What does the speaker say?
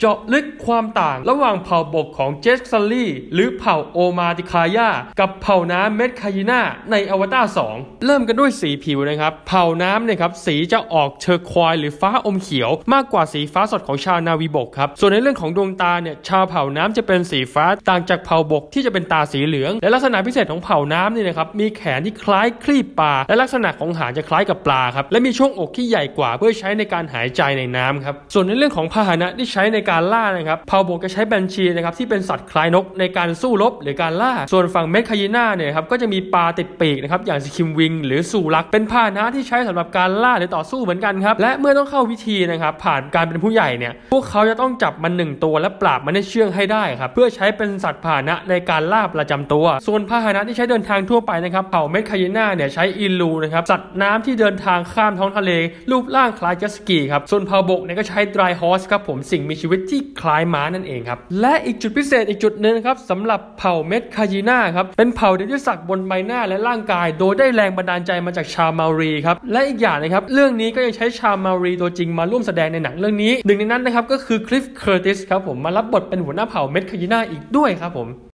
เจาะลึกความต่างระหว่างเผ่าบกของเจสซัลลี่หรือเผ่าโอมาติคายากับเผ่าน้ำเมดคายิน่าในอวตาร2เริ่มกันด้วยสีผิวนะครับเผ่าน้ำเนี่ยครับสีจะออกเทอร์ควอยหรือฟ้าอมเขียวมากกว่าสีฟ้าสดของชาวนาวีบกครับส่วนในเรื่องของดวงตาเนี่ยชาวเผ่าน้ำจะเป็นสีฟ้าต่างจากเผ่าบกที่จะเป็นตาสีเหลืองและลักษณะพิเศษของเผ่าน้ำนี่นะครับมีแขนที่คล้ายคลีบปลาและลักษณะของหางจะคล้ายกับปลาครับและมีช่วงอกที่ใหญ่กว่าเพื่อใช้ในการหายใจในน้ำครับส่วนในเรื่องของพาหนะที่ใช้ในการล่านะครับเผ่าบกจะใช้แบนชีนะครับที่เป็นสัตว์คล้ายนกในการสู้รบหรือการล่าส่วนฝั่งเมดคายิน่าเนี่ยครับก็จะมีปลาติดปีกนะครับอย่างสคิมวิงหรือสูรักเป็นพาหนะที่ใช้สำหรับการล่าหรือต่อสู้เหมือนกันครับและเมื่อต้องเข้าพิธีนะครับผ่านการเป็นผู้ใหญ่เนี่ยพวกเขาจะต้องจับมัน1ตัวและปราบมันให้เชื่องให้ได้ครับเพื่อใช้เป็นสัตว์พาหนะในการล่าประจำตัวส่วนพาหนะที่ใช้เดินทางทั่วไปนะครับเผ่าเมดคายิน่าเนี่ยใช้อิลูนะครับสัตว์น้ำที่เดินทางข้ามท้องทะเลรูปร่างคล้ายเจ็ตสกีครับส่วนเผ่าบกเนี่ยก็ใช้ไดรฮอร์สครับผมสิ่งมีชีวิตที่คล้ายม้านั่นเองครับและอีกจุดพิเศษอีกจุดนึงครับสำหรับเผ่าเมดคายิน่าครับเป็นเผ่าที่สักบนใบหน้าและร่างกายโดยได้แรงบันดาลใจมาจากชาวมารีครับและอีกอย่างนะครับเรื่องนี้ก็ยังใช้ชาวมารีตัวจริงมาร่วมแสดงในหนังเรื่องนี้หนึ่งในนั้นนะครับก็คือคลิฟเคอร์ติสครับผมมารับบทเป็นหัวหน้าเผ่าเมดคายิน่าอีกด้วยครับผม